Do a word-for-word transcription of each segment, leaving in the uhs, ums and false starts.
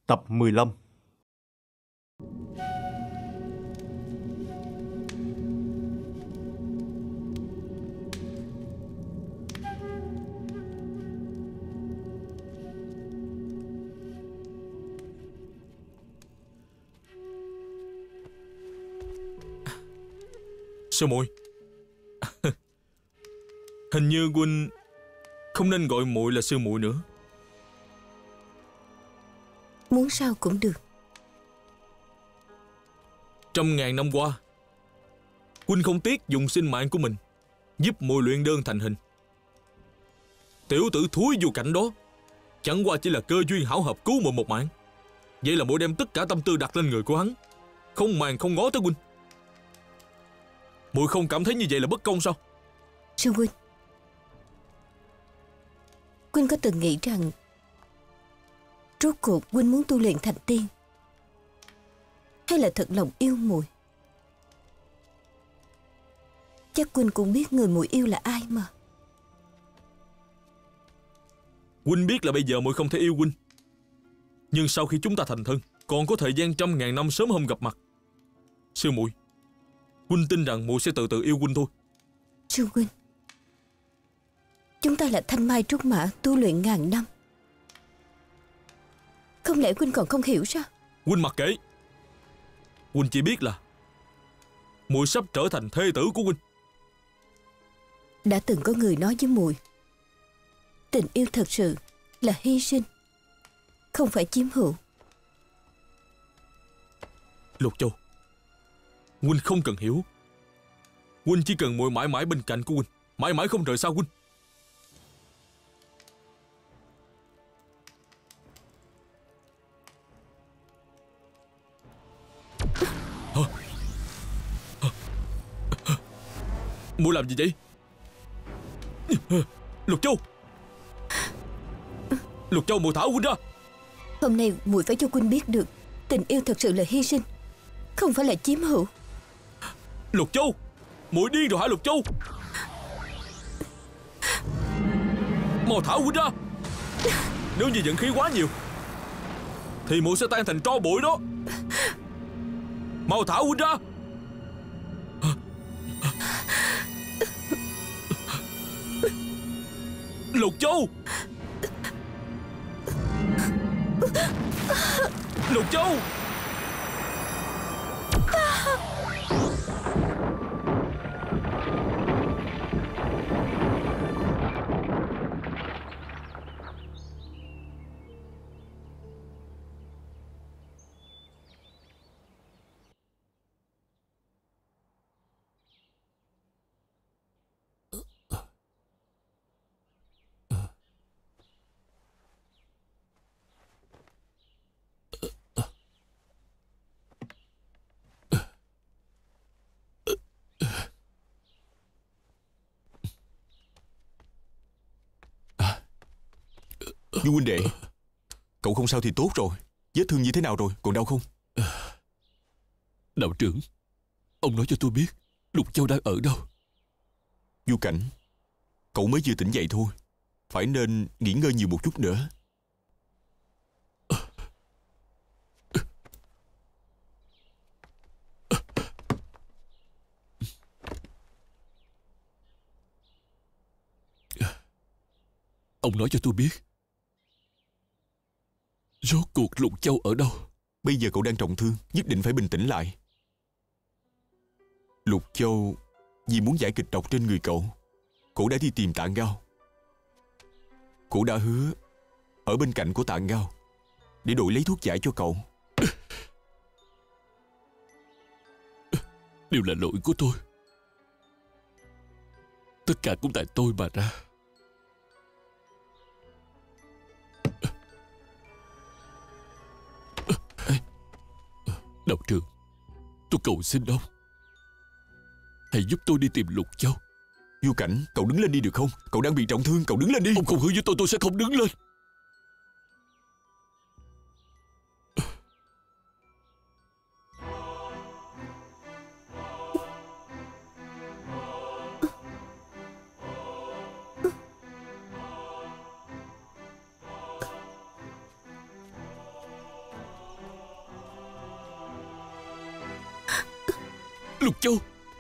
Tập mười lăm. Sư muội. Hình như huynh không nên gọi muội là sư muội nữa. Muốn sao cũng được. Trăm ngàn năm qua, huynh không tiếc dùng sinh mạng của mình giúp muội luyện đơn thành hình. Tiểu tử thúi vô cảnh đó chẳng qua chỉ là cơ duyên hảo hợp cứu muội một mạng. Vậy là muội đem tất cả tâm tư đặt lên người của hắn, không màng không ngó tới huynh. Muội không cảm thấy như vậy là bất công sao? Sư huynh, huynh có từng nghĩ rằng rốt cuộc huynh muốn tu luyện thành tiên, hay là thật lòng yêu muội? Chắc huynh cũng biết người muội yêu là ai mà. Huynh biết là bây giờ muội không thể yêu huynh, nhưng sau khi chúng ta thành thân, còn có thời gian trăm ngàn năm sớm hôm gặp mặt. Sư muội, huynh tin rằng muội sẽ từ từ yêu huynh thôi. Sư huynh, chúng ta là thanh mai trúc mã tu luyện ngàn năm, không lẽ huynh còn không hiểu sao? Huynh mặc kệ. Huynh chỉ biết là muội sắp trở thành thê tử của huynh. Đã từng có người nói với muội, tình yêu thật sự là hy sinh, không phải chiếm hữu. Lục Châu, huynh không cần hiểu. Huynh chỉ cần muội mãi mãi bên cạnh của huynh, mãi mãi không rời xa huynh. Hả? Hả? Muội làm gì vậy? Lục Châu, Lục Châu, muội thả huynh ra. Hôm nay muội phải cho huynh biết được, tình yêu thật sự là hy sinh, không phải là chiếm hữu. Lục Châu, muội điên rồi hả Lục Châu? Mau thả huynh ra. Nếu như giận khí quá nhiều thì muội sẽ tan thành tro bụi đó. Mau thả huynh ra. Lục Châu, Lục Châu. Du huynh đệ, cậu không sao thì tốt rồi. Vết thương như thế nào rồi, còn đau không? Đạo trưởng, ông nói cho tôi biết Lục Châu đang ở đâu. Du Cảnh, cậu mới vừa tỉnh dậy thôi, phải nên nghỉ ngơi nhiều một chút nữa. Ông nói cho tôi biết rốt cuộc Lục Châu ở đâu. Bây giờ cậu đang trọng thương, nhất định phải bình tĩnh lại. Lục Châu vì muốn giải kịch độc trên người cậu, cậu đã đi tìm Tạ Ngao. Cậu đã hứa ở bên cạnh của Tạ Ngao để đổi lấy thuốc giải cho cậu. Đều là lỗi của tôi. Tất cả cũng tại tôi mà ra. Đạo trưởng, tôi cầu xin ông, hãy giúp tôi đi tìm Lục Châu. Du Cảnh, cậu đứng lên đi được không? Cậu đang bị trọng thương, cậu đứng lên đi. Ông không hứa với tôi, tôi sẽ không đứng lên. Lục Châu.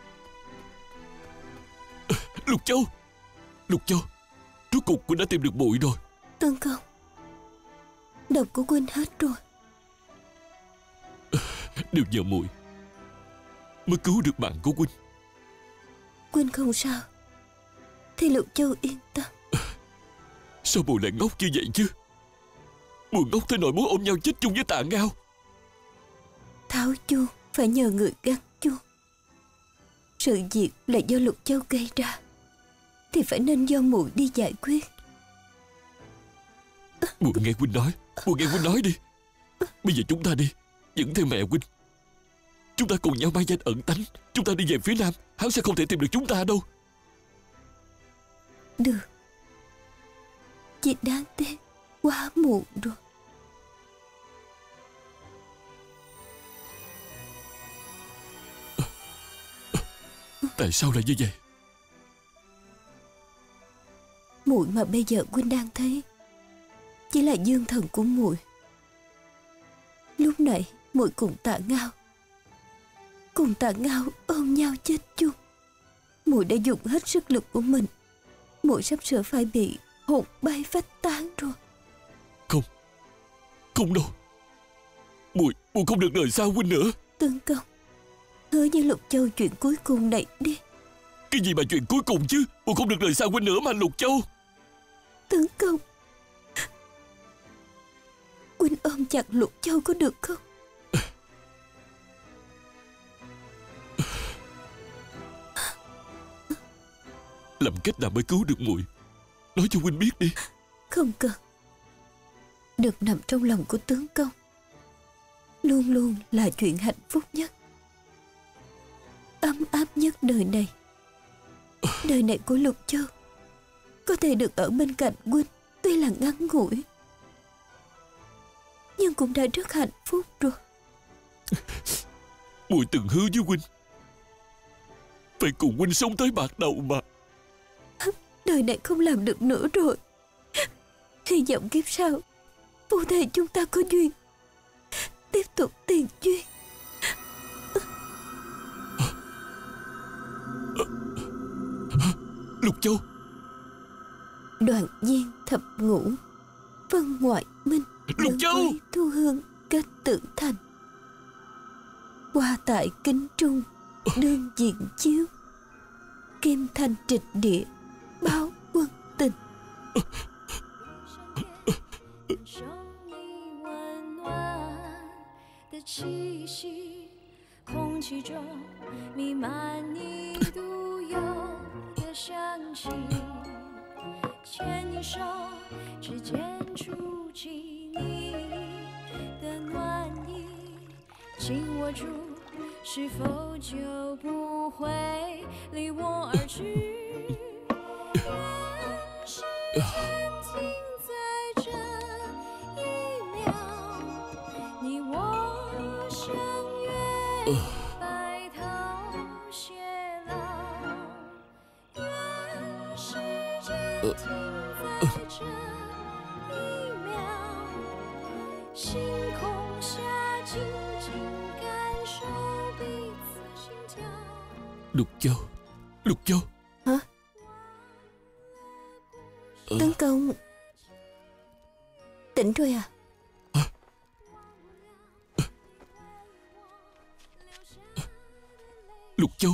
Lục Châu. Lục Châu, rốt cuộc Quynh đã tìm được muội rồi. Tương Công, độc của Quynh hết rồi. Đều nhờ muội mới cứu được mạng của Quynh. Quynh không sao thì Lục Châu yên tâm. Sao muội lại ngốc như vậy chứ? Muội ngốc tới nỗi muốn ôm nhau chết chung với Tạ Ngao. Tháo chuông phải nhờ người gắn chuông. Sự việc là do Lục Châu gây ra thì phải nên do muội đi giải quyết. Muội nghe Quynh nói, muội nghe Quynh nói đi. Bây giờ chúng ta đi, dẫn theo mẹ Quynh. Chúng ta cùng nhau mang danh ẩn tánh. Chúng ta đi về phía nam, hắn sẽ không thể tìm được chúng ta đâu. Được. Chỉ đáng tiếc quá muộn rồi. Tại sao lại như vậy? Muội mà bây giờ Quynh đang thấy chỉ là dương thần của muội. Lúc nãy muội cùng Tạ Ngao cùng Tạ Ngao ôm nhau chết chung. Muội đã dùng hết sức lực của mình. Muội sắp sửa phải bị hồn bay phách tán rồi. Không, không đâu. Muội, muội không được rời xa huynh nữa. Tương Công, hứa với Lục Châu chuyện cuối cùng này đi. Cái gì mà chuyện cuối cùng chứ? Muội không được rời xa huynh nữa mà Lục Châu. Tương Công, Quynh ôm chặt Lục Châu có được không? Làm cách nào mới cứu được muội? Nói cho huynh biết đi. Không cần. Được nằm trong lòng của tướng công luôn luôn là chuyện hạnh phúc nhất, ấm áp nhất đời này. Đời này của Lục Châu có thể được ở bên cạnh huynh tuy là ngắn ngủi, nhưng cũng đã rất hạnh phúc rồi. Muội từng hứa với huynh phải cùng huynh sống tới bạc đầu mà. Đời này không làm được nữa rồi. Hy vọng kiếp sau phu thề chúng ta có duyên tiếp tục tiền duyên. Lục Châu. Đoàn viên thập ngũ, phân ngoại minh, Lục Châu. thu hương kết tử thành. Qua tại kính trung đương diện chiếu, kim thanh trịch địa báo quân tình. 气息，空气中弥漫你独有的香气，牵你手，指尖触及你的暖意，紧握住，是否就不会离我而去？愿时间停在这一秒，你我。 相约白头偕老，愿时间停在这一秒，星空下静静感受彼此心跳。 Lục Châu, Lục Châu. Hả? Tấn Công tỉnh rồi à? Lục Châu.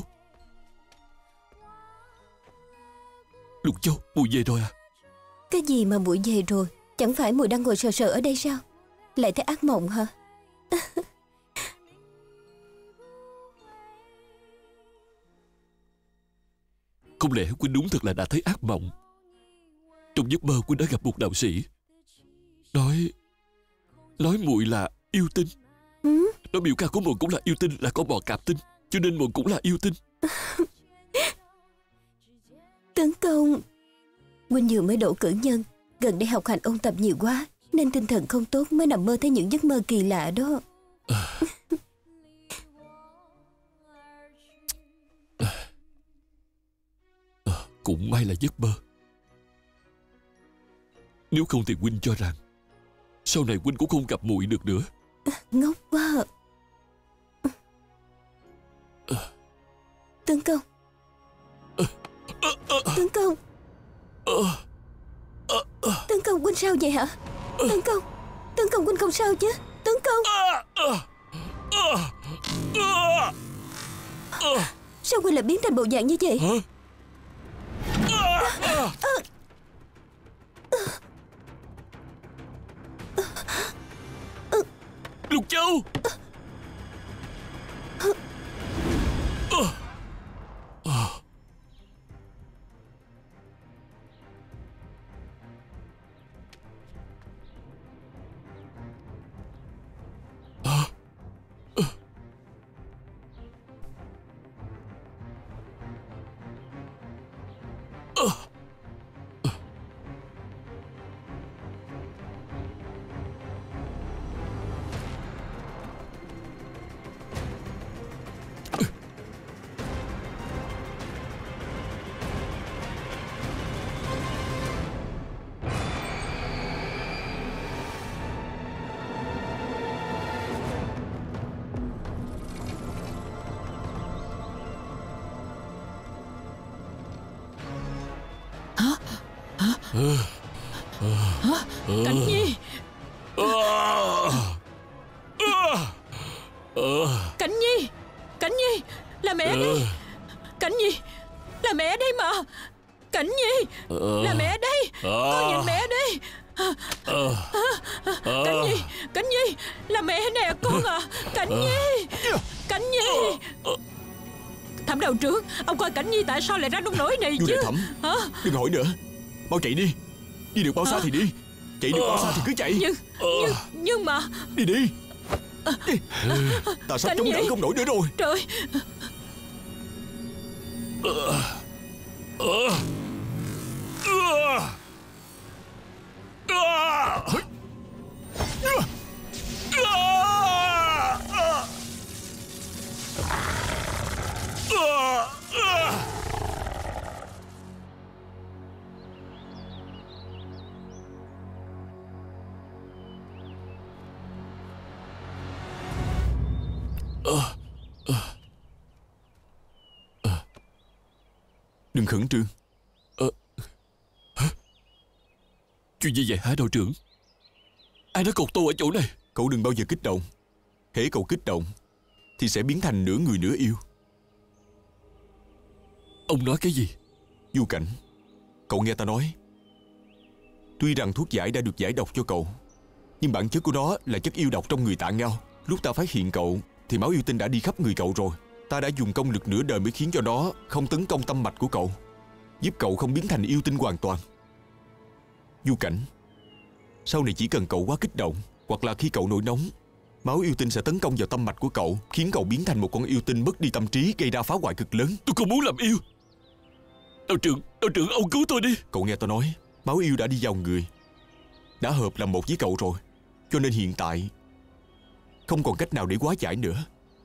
Lục Châu, muội về rồi à? Cái gì mà muội về rồi? Chẳng phải muội đang ngồi sờ sờ ở đây sao? Lại thấy ác mộng hả? Không lẽ Quynh đúng thật là đã thấy ác mộng? Trong giấc mơ Quynh đã gặp một đạo sĩ, Nói Nói muội là yêu tinh. Ừ? Nói biểu ca của muội cũng là yêu tinh, là con bò cạp tinh, cho nên muội cũng là yêu tinh. Tấn Công, huynh vừa mới đỗ cử nhân, gần đây học hành ôn tập nhiều quá nên tinh thần không tốt mới nằm mơ thấy những giấc mơ kỳ lạ đó. À. À, cũng may là giấc mơ. Nếu không thì huynh cho rằng sau này huynh cũng không gặp muội được nữa. Ngốc quá. À, Tướng công. Tướng công. Tướng công, huynh sao vậy hả? Tướng công. Tướng công, huynh không sao chứ? Tướng công. Sao huynh lại biến thành bộ dạng như vậy? Lục Châu. Cảnh Nhi. Cảnh Nhi. Cảnh Nhi. Là mẹ đây. Cảnh Nhi. Là mẹ đây mà. Cảnh Nhi. Là mẹ đây. Con nhìn mẹ đây. Cảnh Nhi. Cảnh Nhi. Là mẹ nè con à. Cảnh Nhi. Cảnh Nhi. Thẩm đạo trưởng, ông coi Cảnh Nhi tại sao lại ra nông nỗi này Vua chứ? Đại Thẩm, Hả? đừng hỏi nữa. Mau chạy đi. Đi được bao xa thì đi. Chạy được bao xa thì cứ chạy. Nhưng Nhưng Nhưng mà Đi đi, đi. Ta sắp Cảnh chống Nhi. đỡ không nổi nữa rồi. Trời. Đừng khẩn trương. Chuyện gì vậy hả đạo trưởng? Ai đã cột tôi ở chỗ này? Cậu đừng bao giờ kích động. Hễ cậu kích động thì sẽ biến thành nửa người nửa yêu. Ông nói cái gì? Du Cảnh, cậu nghe ta nói. Tuy rằng thuốc giải đã được giải độc cho cậu, nhưng bản chất của nó là chất yêu độc trong người Tạ Ngao. Lúc ta phát hiện cậu thì máu yêu tinh đã đi khắp người cậu rồi. Ta đã dùng công lực nửa đời mới khiến cho nó không tấn công tâm mạch của cậu, giúp cậu không biến thành yêu tinh hoàn toàn. Du Cảnh, sau này chỉ cần cậu quá kích động, hoặc là khi cậu nổi nóng, máu yêu tinh sẽ tấn công vào tâm mạch của cậu, khiến cậu biến thành một con yêu tinh mất đi tâm trí, gây ra phá hoại cực lớn. Tôi không muốn làm yêu. Đạo trưởng, đạo trưởng ông cứu tôi đi. Cậu nghe tôi nói, máu yêu đã đi vào người, đã hợp làm một với cậu rồi. Cho nên hiện tại không còn cách nào để hóa giải nữa.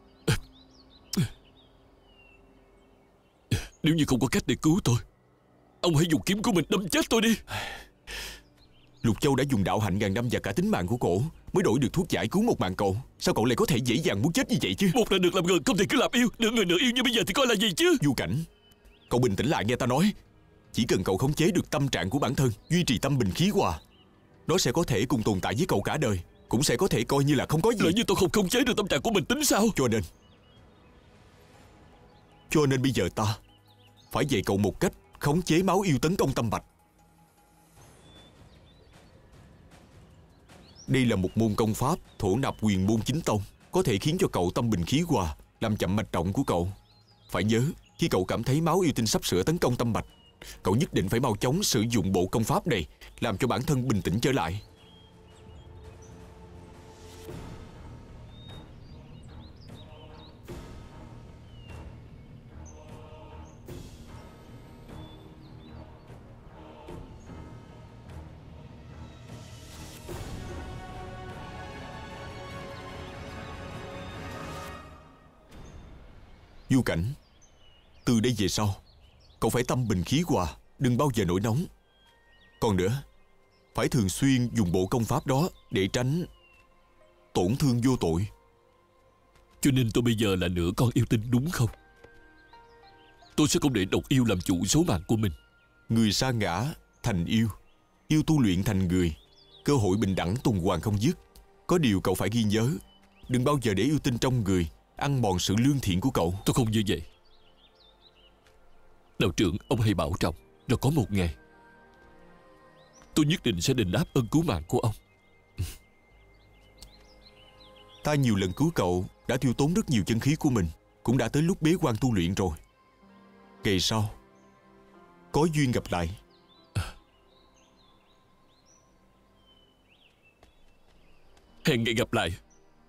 Nếu như không có cách để cứu tôi, ông hãy dùng kiếm của mình đâm chết tôi đi. Lục Châu đã dùng đạo hạnh ngàn năm và cả tính mạng của cổ mới đổi được thuốc giải cứu một mạng cậu. Sao cậu lại có thể dễ dàng muốn chết như vậy chứ? Một là được làm người, không thể cứ làm yêu. Nửa người nửa yêu như bây giờ thì coi là gì chứ? Du Cảnh, cậu bình tĩnh lại nghe ta nói. Chỉ cần cậu khống chế được tâm trạng của bản thân, duy trì tâm bình khí hòa, nó sẽ có thể cùng tồn tại với cậu cả đời, cũng sẽ có thể coi như là không có gì. Lỡ như tôi không khống chế được tâm trạng của mình tính sao? Cho nên Cho nên bây giờ ta phải dạy cậu một cách khống chế máu yêu tấn công tâm mạch. Đây là một môn công pháp thổ nạp quyền môn chính tông, có thể khiến cho cậu tâm bình khí hòa, làm chậm mạch động của cậu. Phải nhớ, khi cậu cảm thấy máu yêu tinh sắp sửa tấn công tâm mạch, cậu nhất định phải mau chóng sử dụng bộ công pháp này, làm cho bản thân bình tĩnh trở lại. Du Cảnh, từ đây về sau, cậu phải tâm bình khí hòa, đừng bao giờ nổi nóng. Còn nữa, phải thường xuyên dùng bộ công pháp đó để tránh tổn thương vô tội. Cho nên tôi bây giờ là nửa con yêu tinh đúng không? Tôi sẽ không để độc yêu làm chủ số mạng của mình. Người sa ngã thành yêu, yêu tu luyện thành người. Cơ hội bình đẳng tuần hoàn không dứt. Có điều cậu phải ghi nhớ, đừng bao giờ để yêu tinh trong người ăn mòn sự lương thiện của cậu. Tôi không như vậy. Đạo trưởng, ông hãy bảo trọng. Rồi có một ngày tôi nhất định sẽ đền đáp ơn cứu mạng của ông. Ta nhiều lần cứu cậu, đã tiêu tốn rất nhiều chân khí của mình. Cũng đã tới lúc bế quan tu luyện rồi. Ngày sau có duyên gặp lại. Hẹn ngày gặp lại.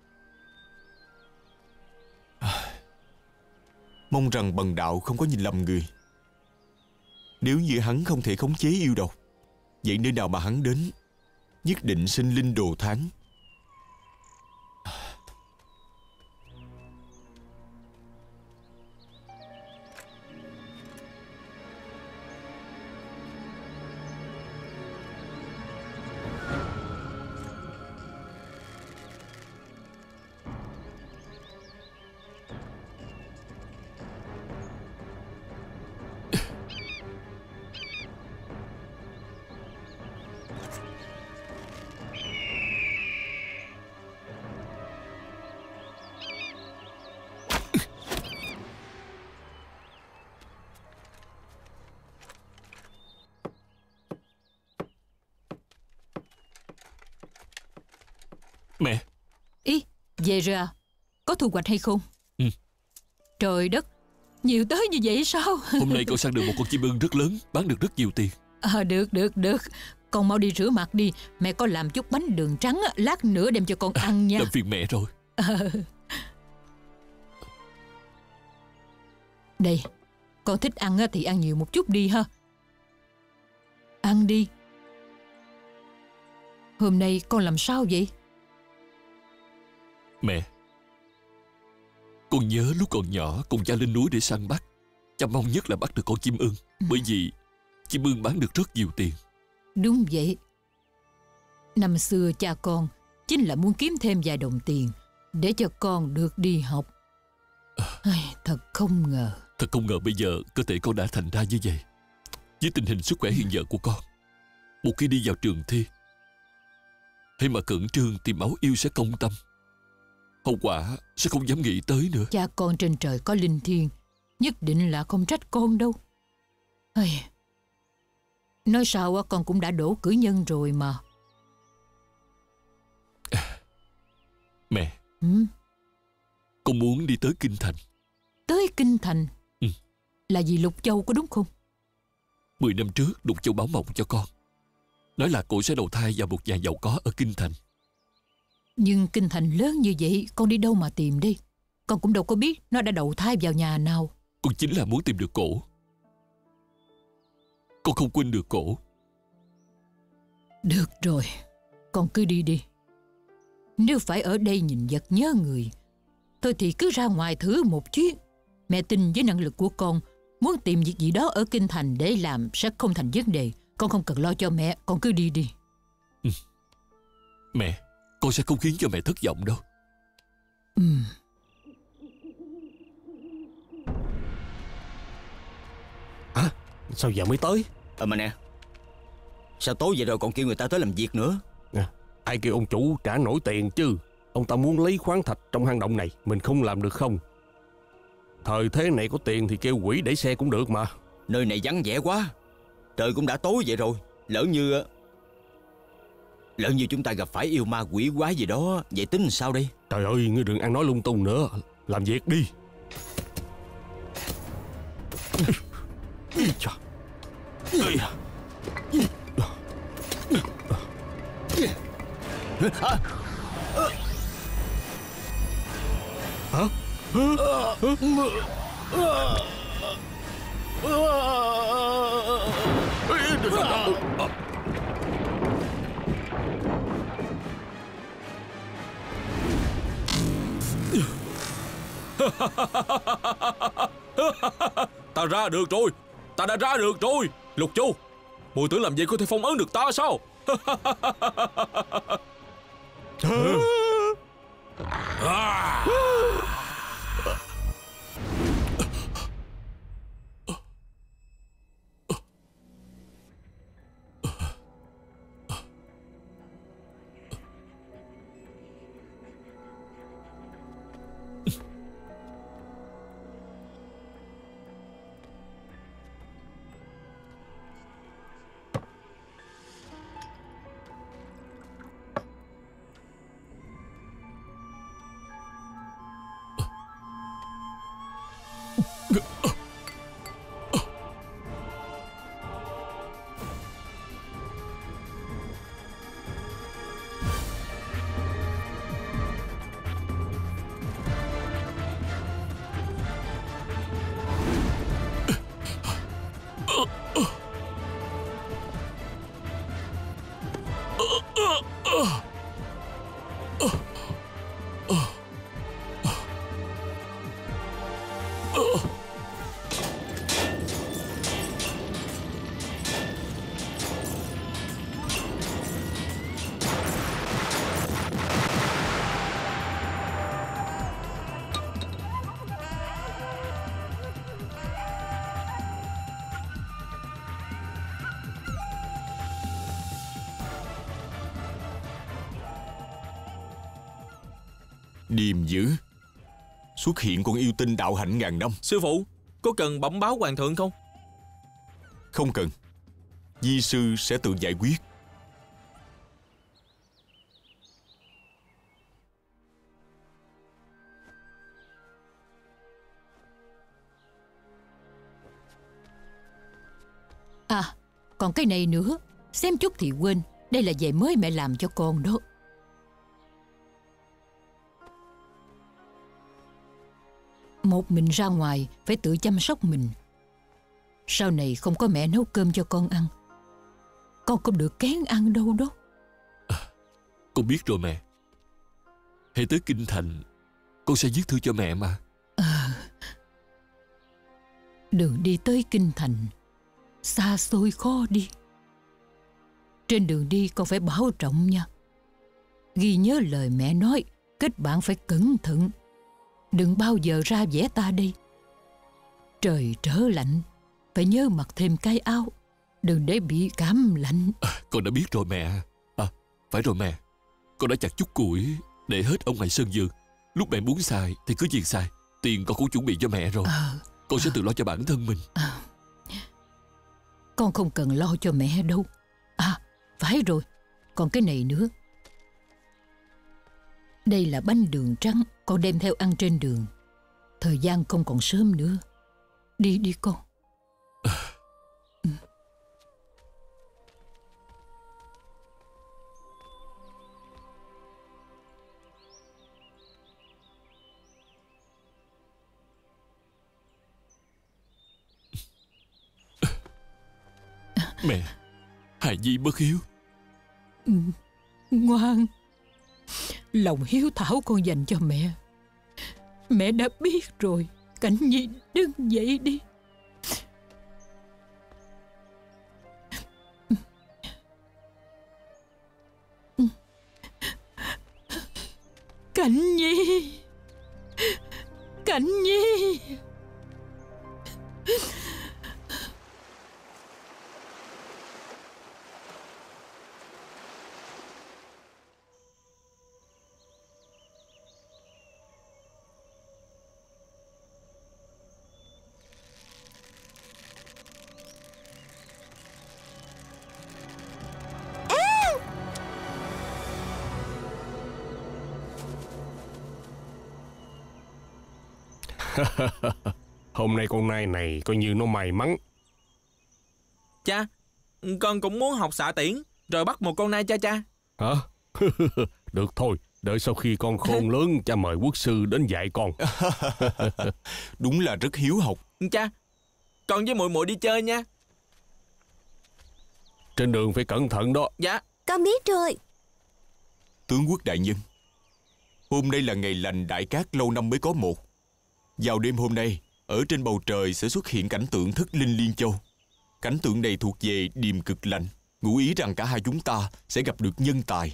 Mong rằng bần đạo không có nhìn lầm người. Nếu như hắn không thể khống chế yêu độc, vậy nơi nào mà hắn đến, nhất định sinh linh đồ thán. Mẹ. Ý, về rồi à? Có thu hoạch hay không? Ừ. Trời đất, nhiều tới như vậy sao? Hôm nay con săn được một con chim ưng rất lớn, bán được rất nhiều tiền. À, được, được, được. Con mau đi rửa mặt đi. Mẹ có làm chút bánh đường trắng, lát nữa đem cho con ăn nha. Làm phiền mẹ rồi. À. Đây, con thích ăn thì ăn nhiều một chút đi ha. Ăn đi. Hôm nay con làm sao vậy? Mẹ, con nhớ lúc còn nhỏ cùng cha lên núi để săn bắt. Cha mong nhất là bắt được con chim ưng. ừ. Bởi vì chim ưng bán được rất nhiều tiền. Đúng vậy. Năm xưa cha con chính là muốn kiếm thêm vài đồng tiền để cho con được đi học. Ai, thật không ngờ. Thật không ngờ bây giờ cơ thể con đã thành ra như vậy. Với tình hình sức khỏe hiện giờ của con, một khi đi vào trường thi, hay mà cẩn trương thì máu yêu sẽ công tâm. Hậu quả sẽ không dám nghĩ tới nữa. Cha con trên trời có linh thiêng, nhất định là không trách con đâu. Ai... Nói sao con cũng đã đổ cử nhân rồi mà. Mẹ, ừ? con muốn đi tới Kinh Thành. Tới Kinh Thành? Ừ. Là vì Lục Châu có đúng không? Mười năm trước Lục Châu báo mộng cho con, nói là cô sẽ đầu thai vào một nhà giàu có ở Kinh Thành. Nhưng Kinh Thành lớn như vậy, con đi đâu mà tìm đi? Con cũng đâu có biết nó đã đầu thai vào nhà nào. Con chính là muốn tìm được cổ. Con không quên được cổ. Được rồi, con cứ đi đi. Nếu phải ở đây nhìn vật nhớ người, thôi thì cứ ra ngoài thử một chuyến. Mẹ tin với năng lực của con, muốn tìm việc gì đó ở Kinh Thành để làm sẽ không thành vấn đề. Con không cần lo cho mẹ, con cứ đi đi. ừ. Mẹ, con sẽ không khiến cho mẹ thất vọng đâu. Ừ. Hả? Sao giờ mới tới? Ờ mà nè, sao tối vậy rồi còn kêu người ta tới làm việc nữa? À, ai kêu ông chủ trả nổi tiền chứ? Ông ta muốn lấy khoáng thạch trong hang động này, mình không làm được không? Thời thế này có tiền thì kêu quỷ đẩy xe cũng được mà. Nơi này vắng vẻ quá, trời cũng đã tối vậy rồi. Lỡ như Lỡ như chúng ta gặp phải yêu ma quỷ quái gì đó, vậy tính sao đây? Trời ơi, ngươi đừng ăn nói lung tung nữa. Làm việc đi. Hả? Ta ra được rồi. Ta đã ra được rồi. Lục Châu, mùi tưởng làm vậy có thể phong ấn được ta sao? Điềm dữ. Xuất hiện con yêu tinh đạo hạnh ngàn năm. Sư phụ, có cần bẩm báo hoàng thượng không? Không cần. Di sư sẽ tự giải quyết. À, còn cái này nữa. Xem chút thì quên. Đây là giày mới mẹ làm cho con đó. Một mình ra ngoài phải tự chăm sóc mình. Sau này không có mẹ nấu cơm cho con ăn, con không được kén ăn đâu đó. À, con biết rồi mẹ. Hãy tới kinh thành, con sẽ viết thư cho mẹ mà. À, đường đi tới kinh thành xa xôi khó đi. Trên đường đi con phải bảo trọng nha. Ghi nhớ lời mẹ nói, kết bạn phải cẩn thận. Đừng bao giờ ra vẻ ta đây. Trời trở lạnh, phải nhớ mặc thêm cái áo, đừng để bị cảm lạnh. À, con đã biết rồi mẹ. À, phải rồi mẹ. Con đã chặt chút củi để hết ở ngoài sân vườn. Lúc mẹ muốn xài thì cứ việc xài. Tiền con cũng chuẩn bị cho mẹ rồi. À, con sẽ tự lo cho bản thân mình. À, con không cần lo cho mẹ đâu. À, phải rồi, còn cái này nữa. Đây là bánh đường trắng, con đem theo ăn trên đường. Thời gian không còn sớm nữa. Đi đi con. À. Ừ. Mẹ, hài nhi bất hiếu. Ừ, ngoan. Lòng hiếu thảo con dành cho mẹ, mẹ đã biết rồi. Cảnh Nhi đứng dậy đi. Cảnh Nhi, Cảnh Nhi. Hôm nay con nai này coi như nó may mắn. Cha, con cũng muốn học xạ tiễn rồi bắt một con nai cha cha. Hả? Được thôi, đợi sau khi con khôn lớn cha mời quốc sư đến dạy con. Đúng là rất hiếu học. Cha, con với muội muội đi chơi nha. Trên đường phải cẩn thận đó. Dạ, con biết rồi. Tướng quốc đại nhân, hôm nay là ngày lành đại cát lâu năm mới có một. Vào đêm hôm nay, ở trên bầu trời sẽ xuất hiện cảnh tượng thất linh liên châu. Cảnh tượng này thuộc về điềm cực lành, ngụ ý rằng cả hai chúng ta sẽ gặp được nhân tài.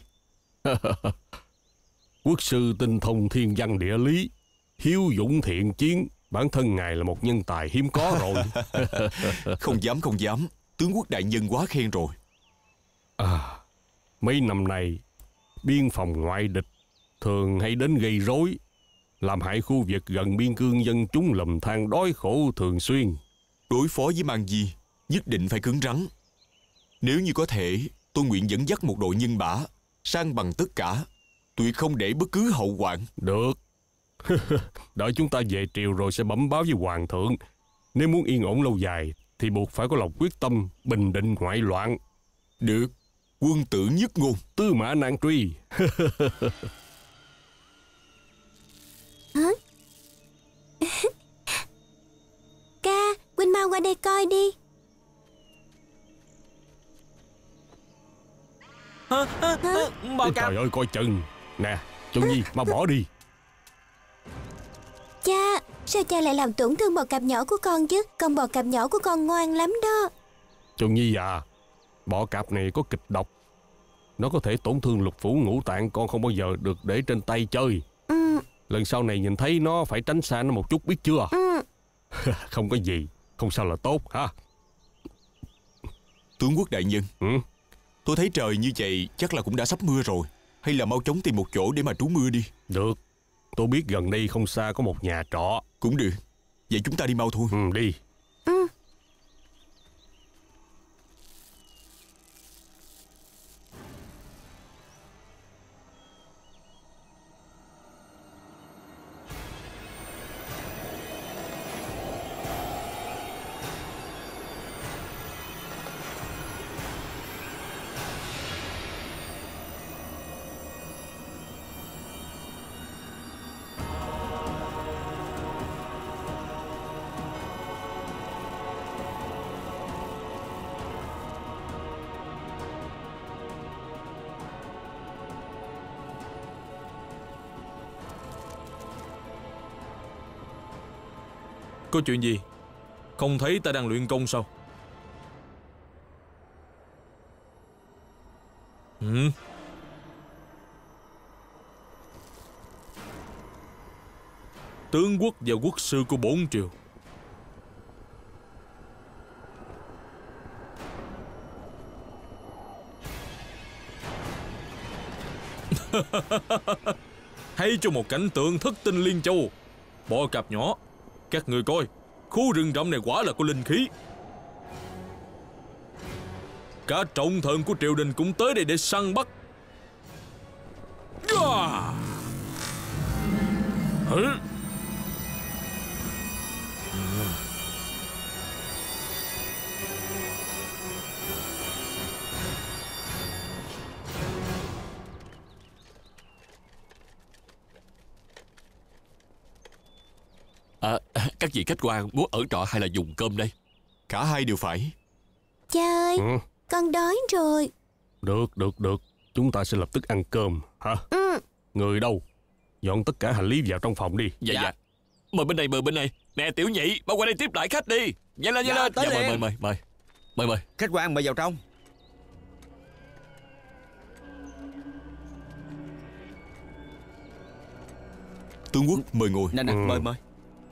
Quốc sư tinh thông thiên văn địa lý, hiếu dũng thiện chiến. Bản thân ngài là một nhân tài hiếm có rồi. Không dám không dám, tướng quốc đại nhân quá khen rồi. À, mấy năm nay biên phòng ngoại địch thường hay đến gây rối, làm hại khu vực gần biên cương dân chúng lầm than đói khổ thường xuyên. Đối phó với mang di nhất định phải cứng rắn. Nếu như có thể, tôi nguyện dẫn dắt một đội nhân mã sang bằng tất cả, tuyệt không để bất cứ hậu hoạn. Được, Đợi chúng ta về triều rồi sẽ bẩm báo với hoàng thượng. Nếu muốn yên ổn lâu dài thì buộc phải có lòng quyết tâm bình định ngoại loạn. Được, quân tử nhất ngôn. Tư mã nan truy. Hả? Ca, huynh mau qua đây coi đi. Hả? Hả? Hả? Bò cạp. Trời ơi, coi chừng. Nè, Chuẩn Nhi, mau bỏ đi. Cha, sao cha lại làm tổn thương bò cạp nhỏ của con chứ? Con bò cạp nhỏ của con ngoan lắm đó. Chuẩn Nhi à, bọ cạp này có kịch độc. Nó có thể tổn thương lục phủ ngũ tạng, con không bao giờ được để trên tay chơi. Ừ. Lần sau này nhìn thấy nó phải tránh xa nó một chút, biết chưa? Ừ. Không có gì, không sao là tốt ha. Tướng quốc đại nhân, Ừ? tôi thấy trời như vậy chắc là cũng đã sắp mưa rồi. Hay là mau chóng tìm một chỗ để mà trú mưa đi. Được, tôi biết gần đây không xa có một nhà trọ. Cũng được, vậy chúng ta đi mau thôi. Ừ, đi. Ừ. Có chuyện gì? Không thấy ta đang luyện công sao? Ừ? Tướng quốc và quốc sư của bổn triều. Hay cho một cảnh tượng thất tinh liên châu. Bọ cạp nhỏ, các người coi, khu rừng rậm này quả là có linh khí. Cả trọng thần của triều đình cũng tới đây để săn bắt. À! Hả? À, các vị khách quan muốn ở trọ hay là dùng cơm đây? Cả hai đều phải. Cha ơi, Ừ? con đói rồi. Được, được, được. Chúng ta sẽ lập tức ăn cơm, hả? Ừ. Người đâu? Dọn tất cả hành lý vào trong phòng đi. Dạ, dạ. Mời bên đây, mời bên này. Nè Tiểu Nhị, mau qua đây tiếp đại khách đi. Nhanh lên, nhanh Dạ, lên. tới Dạ, mời, liền. mời, mời, mời. Mời, mời. Khách quan mời vào trong. Tướng quốc mời ngồi. Nè nè, Ừ. mời mời.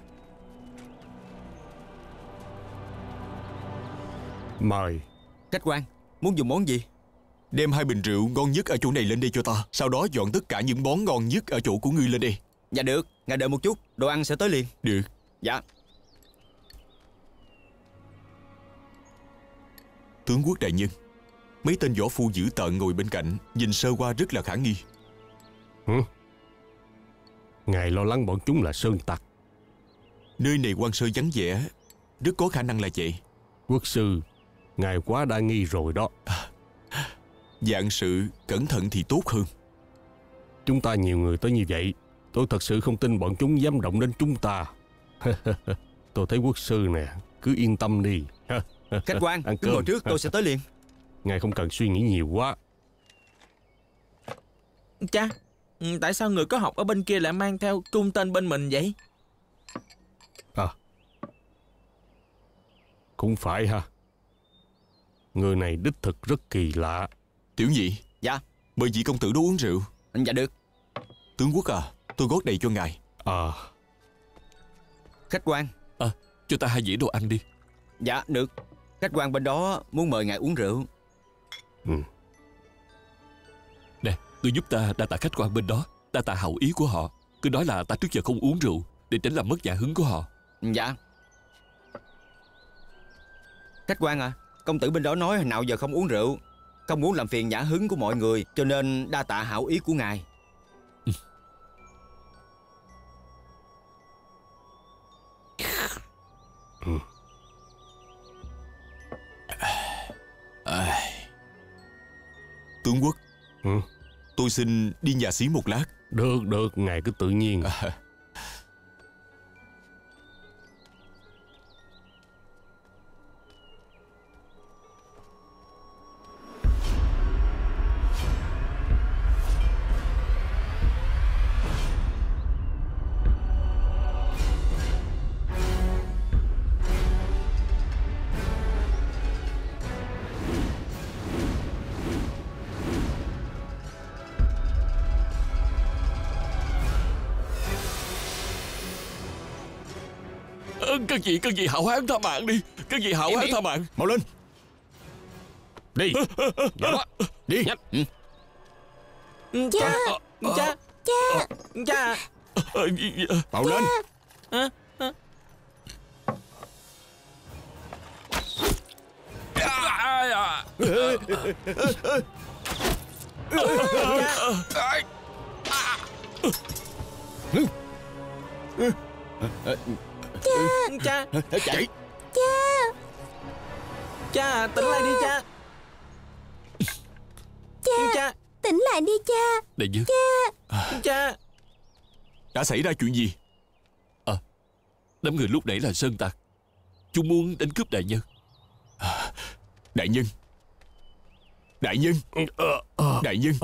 Mời. Khách quan, muốn dùng món gì? Đem hai bình rượu ngon nhất ở chỗ này lên đây cho ta. Sau đó dọn tất cả những món ngon nhất ở chỗ của ngươi lên đây. Dạ được, ngài đợi một chút, đồ ăn sẽ tới liền. Được. Dạ. Tướng quốc đại nhân, mấy tên võ phu dữ tợn ngồi bên cạnh, nhìn sơ qua rất là khả nghi. Hử? Ngài lo lắng bọn chúng là sơn tặc. Nơi này quan sơ vắng vẻ, rất có khả năng là vậy. Quốc sư, ngài quá đa nghi rồi đó. Dạng sự cẩn thận thì tốt hơn. Chúng ta nhiều người tới như vậy, tôi thật sự không tin bọn chúng dám động đến chúng ta. Tôi thấy quốc sư nè, cứ yên tâm đi. Khách quan, Ăn cứ cơm. ngồi trước, tôi sẽ tới liền. Ngài không cần suy nghĩ nhiều quá. Cha, tại sao người có học ở bên kia lại mang theo cung tên bên mình vậy? À, cũng phải ha. Người này đích thực rất kỳ lạ. Tiểu Nhị, Dạ. mời vị công tử đó uống rượu. Dạ được. Tướng quốc à, tôi gót đầy cho ngài. À, Khách quan. À, cho ta hai dĩa đồ ăn đi. Dạ được. Khách quan bên đó muốn mời ngài uống rượu. ừ. Nè, ngươi giúp ta đa tạ khách quan bên đó, đa tạ hậu ý của họ. Cứ nói là ta trước giờ không uống rượu để tránh làm mất dạ hứng của họ. Dạ. Khách quan à, công tử bên đó nói hồi nào giờ không uống rượu, không muốn làm phiền nhã hứng của mọi người, cho nên đa tạ hảo ý của ngài. Ừ. À, tướng quốc, Ừ. tôi xin đi nhà xí một lát. Được, được, ngài cứ tự nhiên. À, Các vị, các vị hảo hán tha mạng đi. Các vị hảo hán tha mạng. Mau lên. Đi. Đó. Đi. Nhanh. Ừ. Cha. Cha. Cha. Cha. Mau lên. À, à. Cha. Chạy. Cha. Cha, tỉnh lại đi cha. Cha. Cha. Tỉnh lại đi cha. Đại nhân. Cha. Cha. đã xảy ra chuyện gì? À, đám người lúc nãy là sơn tặc. Chúng muốn đánh cướp đại nhân. Đại nhân. Đại nhân. Đại nhân.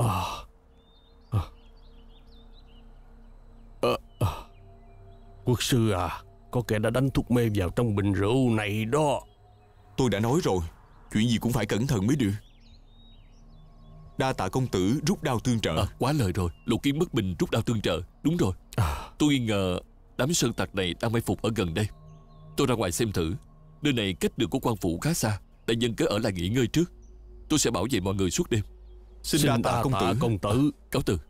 Quốc sư à, có kẻ đã đánh thuốc mê vào trong bình rượu này đó. Tôi đã nói rồi, chuyện gì cũng phải cẩn thận mới được. Đa tạ công tử rút đao tương trợ. À, quá lời rồi. Lục Kiến bất bình rút đao tương trợ. Đúng rồi. À. Tôi nghi ngờ đám sơn tặc này đang mai phục ở gần đây. Tôi ra ngoài xem thử. Nơi này cách đường của quan phủ khá xa. Đại nhân cứ ở lại nghỉ ngơi trước. Tôi sẽ bảo vệ mọi người suốt đêm. Xin đa tạ công tử. Công tử. Cáo từ.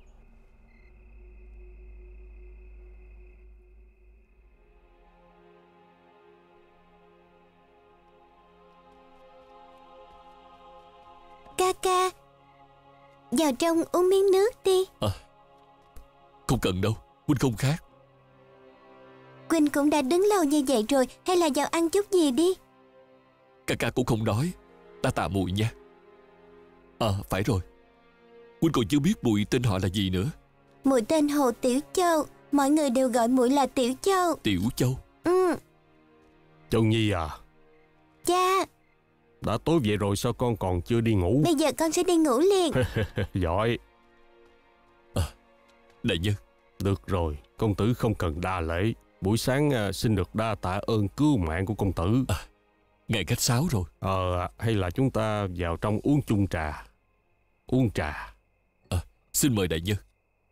Ca ca, vào trong uống miếng nước đi. À, không cần đâu, huynh không khát. Quỳnh cũng đã đứng lâu như vậy rồi, hay là vào ăn chút gì đi. Ca ca cũng không đói. Ta tạ muội nha. À, phải rồi, huynh còn chưa biết muội tên họ là gì nữa. Muội tên Hồ Tiểu Châu, mọi người đều gọi muội là Tiểu Châu. Tiểu Châu. Ừ. Châu Nhi à, Cha, đã tối vậy rồi sao con còn chưa đi ngủ? bây giờ con sẽ đi ngủ liền. Giỏi. À, đại nhân. Được rồi, công tử không cần đa lễ. Buổi sáng à, xin được đa tạ ơn cứu mạng của công tử. À, ngài khách sáo rồi. Ờ, hay là chúng ta vào trong uống chung trà. Uống trà. À, xin mời đại nhân.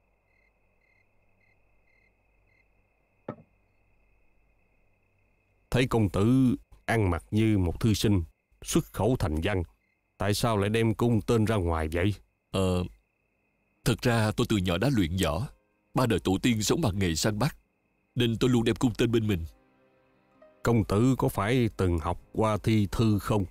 Thấy công tử ăn mặc như một thư sinh, xuất khẩu thành văn, tại sao lại đem cung tên ra ngoài vậy? Ờ, thật ra tôi từ nhỏ đã luyện võ. Ba đời tổ tiên sống bằng nghề săn bắt, nên tôi luôn đem cung tên bên mình. Công tử có phải từng học qua thi thư không?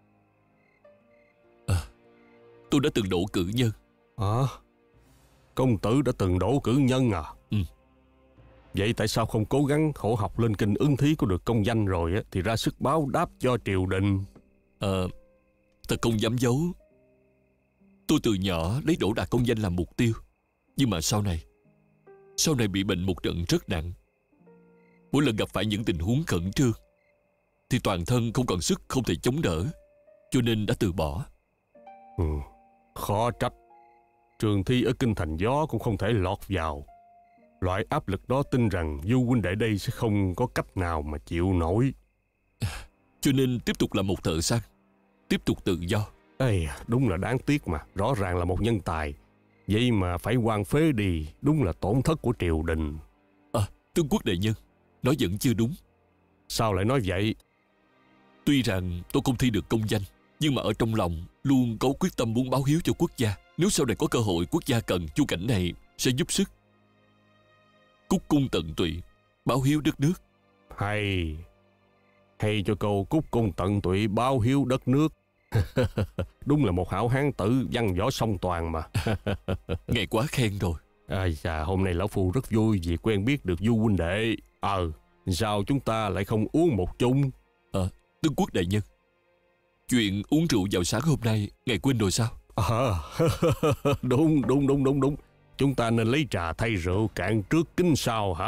À, tôi đã từng đỗ cử nhân. À, công tử đã từng đỗ cử nhân à? Ừ. Vậy tại sao không cố gắng khổ học lên kinh ứng thí có được công danh rồi á, thì ra sức báo đáp cho triều đình? Ờ, thật không dám giấu. Tôi từ nhỏ lấy đỗ đạt công danh làm mục tiêu. Nhưng mà sau này, sau này bị bệnh một trận rất nặng. Mỗi lần gặp phải những tình huống khẩn trương, thì toàn thân không còn sức, không thể chống đỡ, cho nên đã từ bỏ. Ừ, khó trách. Trường thi ở kinh thành gió cũng không thể lọt vào. Loại áp lực đó tin rằng Du huynh đệ đây sẽ không có cách nào mà chịu nổi. Cho nên tiếp tục là một thợ săn, tiếp tục tự do. Ê, đúng là đáng tiếc mà. Rõ ràng là một nhân tài, vậy mà phải quan phế đi. Đúng là tổn thất của triều đình. À, tướng quốc đại nhân, nói vẫn chưa đúng. Sao lại nói vậy? Tuy rằng tôi không thi được công danh, nhưng mà ở trong lòng luôn có quyết tâm muốn báo hiếu cho quốc gia. Nếu sau này có cơ hội quốc gia cần, chu cảnh này sẽ giúp sức. Cúc cung tận tụy, báo hiếu đất nước. Hay Hay cho câu cúc cung tận tụy báo hiếu đất nước. Đúng là một hảo hán tử văn võ song toàn mà. Ngài quá khen rồi. À, dạ, hôm nay lão phu rất vui vì quen biết được Du huynh đệ. Ờ, Sao chúng ta lại không uống một chung? Ờ, tướng quốc đại nhân, chuyện uống rượu vào sáng hôm nay ngài quên rồi sao? À, đúng, đúng, đúng, đúng, đúng. Chúng ta nên lấy trà thay rượu cạn trước kính sau hả?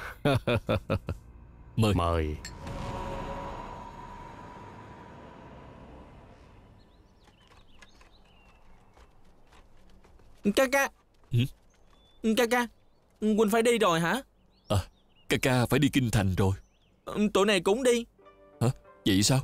Mời. Mời. Ca ca. Ừ? Ca ca, Huynh phải đi rồi hả? À, ca ca phải đi kinh thành rồi. Tụi này cũng đi. Hả? Vậy sao?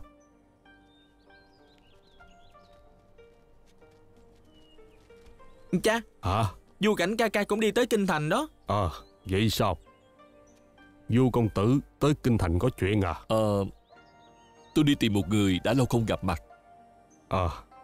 Cha. Hả? Du Cảnh ca ca cũng đi tới kinh thành đó. À, vậy sao? Du công tử tới kinh thành có chuyện à? Ờ, tôi đi tìm một người đã lâu không gặp mặt. À.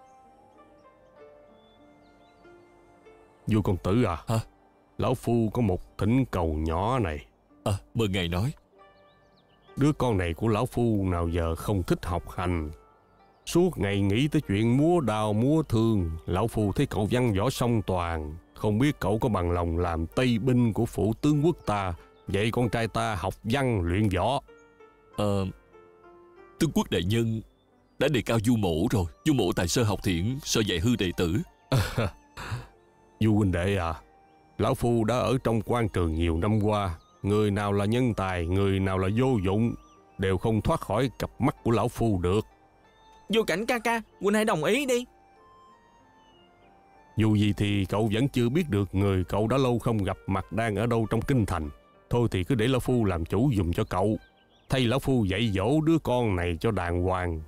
Du công tử à? Hả? Lão phu có một thỉnh cầu nhỏ này. À, mời ngài nói. Đứa con này của lão phu nào giờ không thích học hành, suốt ngày nghĩ tới chuyện múa đào múa thương. Lão phu thấy cậu văn võ song toàn, không biết cậu có bằng lòng làm tây binh của phủ tướng quốc ta, vậy con trai ta học văn luyện võ. Ờ, tướng quốc đại nhân đã đề cao Du mỗ rồi. Du mỗ tài sơ học thiện, sợ dạy hư đệ tử. Du huynh đệ à, lão phu đã ở trong quan trường nhiều năm qua, người nào là nhân tài, người nào là vô dụng, đều không thoát khỏi cặp mắt của lão phu được. Du Cảnh ca ca, Huynh hãy đồng ý đi. Dù gì thì cậu vẫn chưa biết được người cậu đã lâu không gặp mặt đang ở đâu trong kinh thành. Thôi thì cứ để lão phu làm chủ dùm cho cậu, thay lão phu dạy dỗ đứa con này cho đàng hoàng.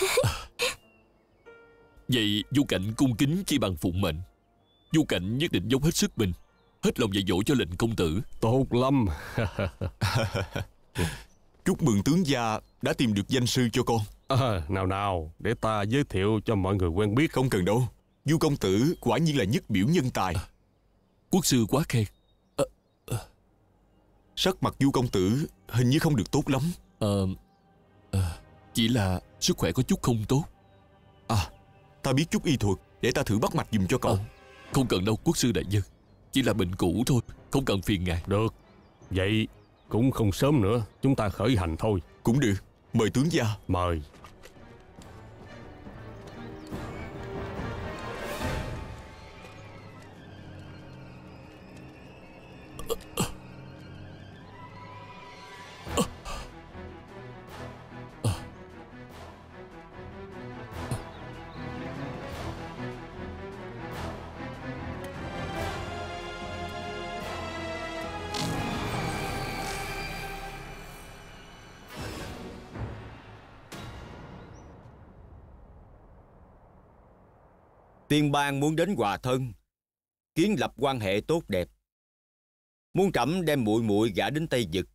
Vậy Du Cảnh cung kính chi bằng phụng mệnh. Du Cảnh nhất định dốc hết sức mình, hết lòng dạy dỗ cho lệnh công tử. Tốt lắm. Chúc mừng tướng gia đã tìm được danh sư cho con. À, nào nào, để ta giới thiệu cho mọi người quen biết. Không cần đâu, Du công tử quả nhiên là nhất biểu nhân tài. À, quốc sư quá khen. À, à. Sắc mặt Du công tử hình như không được tốt lắm. Ờ, à, chỉ là sức khỏe có chút không tốt. À, ta biết chút y thuật, để ta thử bắt mạch giùm cho cậu. À, không cần đâu quốc sư đại nhân, chỉ là bệnh cũ thôi, không cần phiền ngài. Được, vậy cũng không sớm nữa, chúng ta khởi hành thôi. Cũng được, mời tướng gia. Mời. Tiên bang muốn đến hòa thân, kiến lập quan hệ tốt đẹp, muốn trẫm đem muội muội gả đến Tây Vực.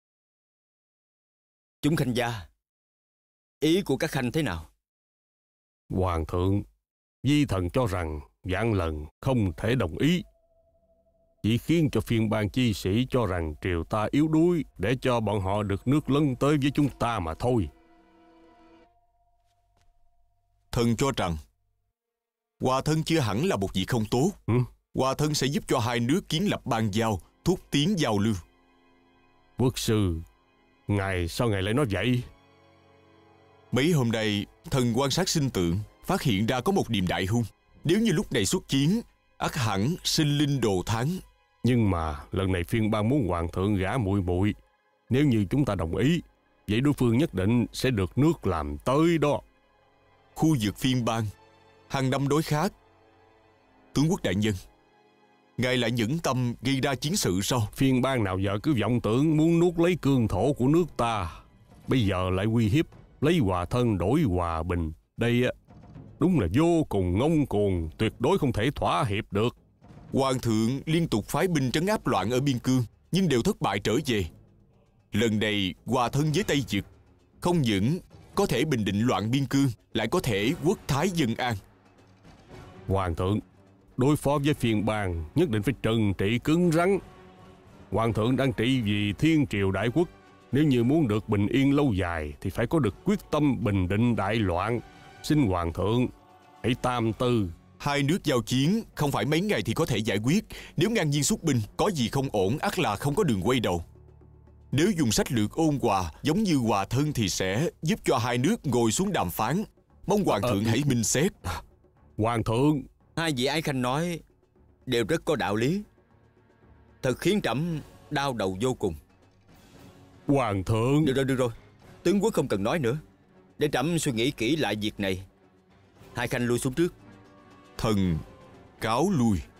Chúng khanh gia, ý của các khanh thế nào? Hoàng thượng, vi thần cho rằng vạn lần không thể đồng ý, chỉ khiến cho phiên bang chi sĩ cho rằng triều ta yếu đuối, để cho bọn họ được nước lân tới với chúng ta mà thôi. Thần cho rằng hòa thân chưa hẳn là một việc không tốt. Ừ? Hòa thân sẽ giúp cho hai nước kiến lập bang giao, thúc tiến giao lưu. Quốc sư, ngài sao ngài lại nói vậy? Mấy hôm nay thần quan sát sinh tượng, phát hiện ra có một điềm đại hung. Nếu như lúc này xuất chiến, ắt hẳn sinh linh đồ thắng. Nhưng mà lần này phiên bang muốn hoàng thượng gả muội muội, nếu như chúng ta đồng ý, vậy đối phương nhất định sẽ được nước làm tới đó. Khu vực phiên bang hàng năm đối khác. Tướng quốc đại nhân, ngài lại nhẫn tâm gây ra chiến sự sao? Phiên bang nào giờ cứ vọng tưởng muốn nuốt lấy cương thổ của nước ta, bây giờ lại uy hiếp lấy hòa thân đổi hòa bình. Đây đúng là vô cùng ngông cuồng, tuyệt đối không thể thỏa hiệp được. Hoàng thượng liên tục phái binh trấn áp loạn ở biên cương, nhưng đều thất bại trở về. Lần này hòa thân với Tây Vực, không những có thể bình định loạn biên cương, lại có thể quốc thái dân an. Hoàng thượng, đối phó với phiên bang nhất định phải trừng trị cứng rắn. Hoàng thượng đang trị vì thiên triều đại quốc, nếu như muốn được bình yên lâu dài thì phải có được quyết tâm bình định đại loạn. Xin hoàng thượng hãy tam tư. Hai nước giao chiến không phải mấy ngày thì có thể giải quyết. Nếu ngang nhiên xuất binh, có gì không ổn ắt là không có đường quay đầu. Nếu dùng sách lược ôn hòa giống như hòa thân thì sẽ giúp cho hai nước ngồi xuống đàm phán. Mong hoàng thượng hãy minh xét. Hoàng thượng, Hai vị ái khanh nói đều rất có đạo lý, thật khiến trẫm đau đầu vô cùng. Hoàng thượng. Được rồi, được rồi, tướng quốc không cần nói nữa. Để trẫm suy nghĩ kỹ lại việc này. Hai khanh lui xuống trước. Thần cáo lui.